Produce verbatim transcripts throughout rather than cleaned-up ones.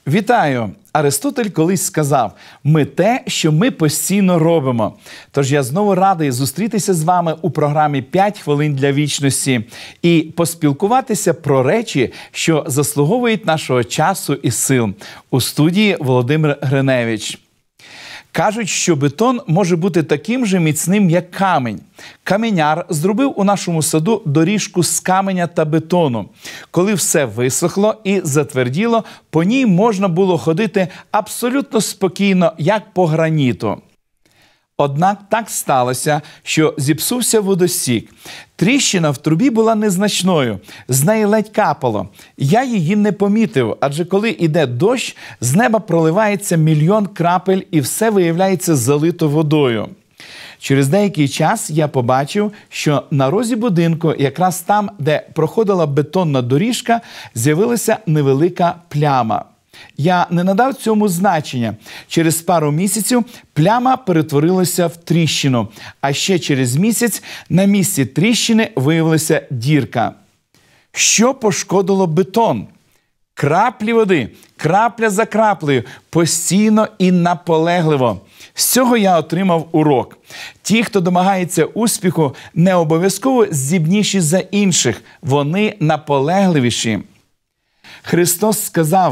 Вітаю! Аристотель колись сказав: «Ми те, що ми постійно робимо». Тож я знову радий зустрітися з вами у програмі «п'ять хвилин для вічності» і поспілкуватися про речі, що заслуговують нашого часу і сил. У студії Володимир Гриневич. Кажуть, що бетон може бути таким же міцним, як камінь. Каменяр зробив у нашому саду доріжку з каменя та бетону. Коли все висохло і затверділо, по ній можна було ходити абсолютно спокійно, як по граніту. Однак так сталося, що зіпсувся водосік. Тріщина в трубі була незначною, з неї ледь капало. Я її не помітив, адже коли йде дощ, з неба проливається мільйон крапель і все виявляється залито водою. Через деякий час я побачив, що на розі будинку, якраз там, де проходила бетонна доріжка, з'явилася невелика пляма. Я не надав цьому значення. Через пару місяців пляма перетворилася в тріщину, а ще через місяць на місці тріщини виявилася дірка. Що пошкодило бетон? Краплі води, крапля за краплею, постійно і наполегливо. З цього я отримав урок. Ті, хто домагається успіху, не обов'язково здібніші за інших, вони наполегливіші. Христос сказав: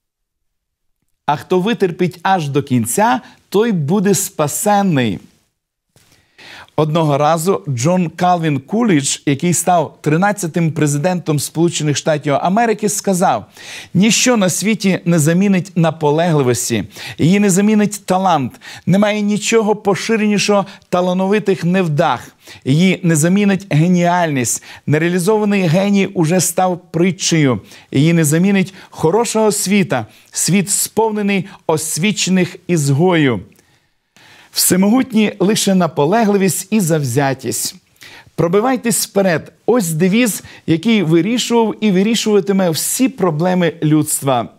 «А хто витерпить аж до кінця, той буде спасенний». Одного разу Джон Калвін Кулідж, який став тринадцятим президентом Сполучених Штатів Америки, сказав: «Ніщо на світі не замінить наполегливості, її не замінить талант, немає нічого поширенішого талановитих невдах, її не замінить геніальність, нереалізований геній уже став притчею, її не замінить хороша освіта, світ сповнений освічених ізгою. Всемогутні лише наполегливість і завзятість. Пробивайтесь вперед». Ось девіз, який вирішував і вирішуватиме всі проблеми людства.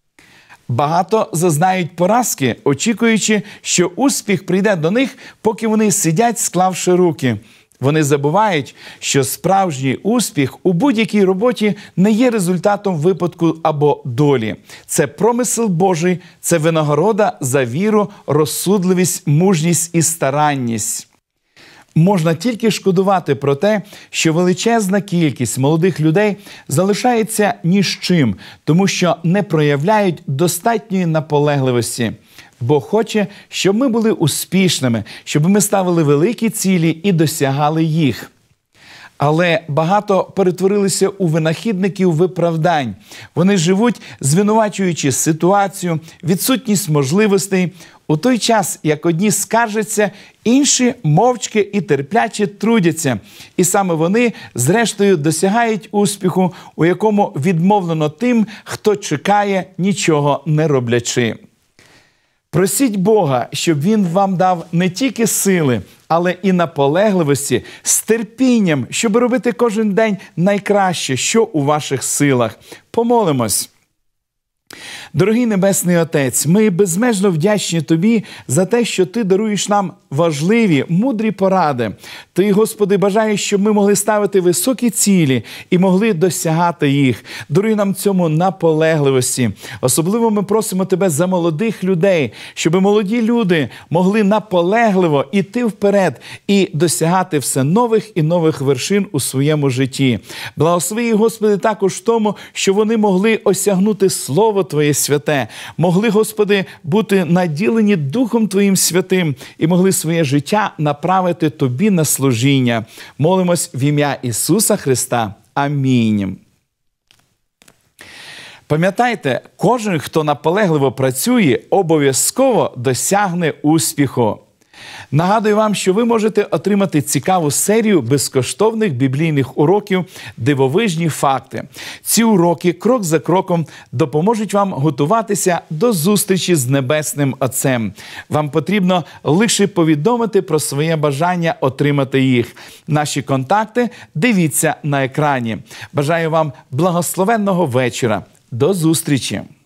Багато зазнають поразки, очікуючи, що успіх прийде до них, поки вони сидять, склавши руки. Вони забувають, що справжній успіх у будь-якій роботі не є результатом випадку або долі. Це промисел Божий, це винагорода за віру, розсудливість, мужність і старанність. Можна тільки шкодувати про те, що величезна кількість молодих людей залишається ні з чим, тому що не проявляють достатньої наполегливості. Бог хоче, щоб ми були успішними, щоб ми ставили великі цілі і досягали їх. Але багато перетворилися у винахідників виправдань. Вони живуть, звинувачуючи ситуацію, відсутність можливостей, у той час, як одні скаржаться, інші мовчки і терпляче трудяться. І саме вони, зрештою, досягають успіху, у якому відмовлено тим, хто чекає, нічого не роблячи. Просіть Бога, щоб Він вам дав не тільки сили, але і наполегливості, з терпінням, щоб робити кожен день найкраще, що у ваших силах. Помолимось. Дорогий Небесний Отець, ми безмежно вдячні Тобі за те, що Ти даруєш нам важливі, мудрі поради. Ти, Господи, бажаєш, щоб ми могли ставити високі цілі і могли досягати їх. Даруй нам цьому наполегливості. Особливо ми просимо Тебе за молодих людей, щоб молоді люди могли наполегливо йти вперед і досягати все нових і нових вершин у своєму житті. Благослови їх, Господи, також в тому, що вони могли осягнути Слово Твоє святе, могли, Господи, бути наділені Духом Твоїм святим і могли своє життя направити Тобі на служіння. Молимось в ім'я Ісуса Христа. Амінь. Пам'ятайте, кожен, хто наполегливо працює, обов'язково досягне успіху. Нагадую вам, що ви можете отримати цікаву серію безкоштовних біблійних уроків «Дивовижні факти». Ці уроки крок за кроком допоможуть вам готуватися до зустрічі з Небесним Отцем. Вам потрібно лише повідомити про своє бажання отримати їх. Наші контакти дивіться на екрані. Бажаю вам благословенного вечора. До зустрічі!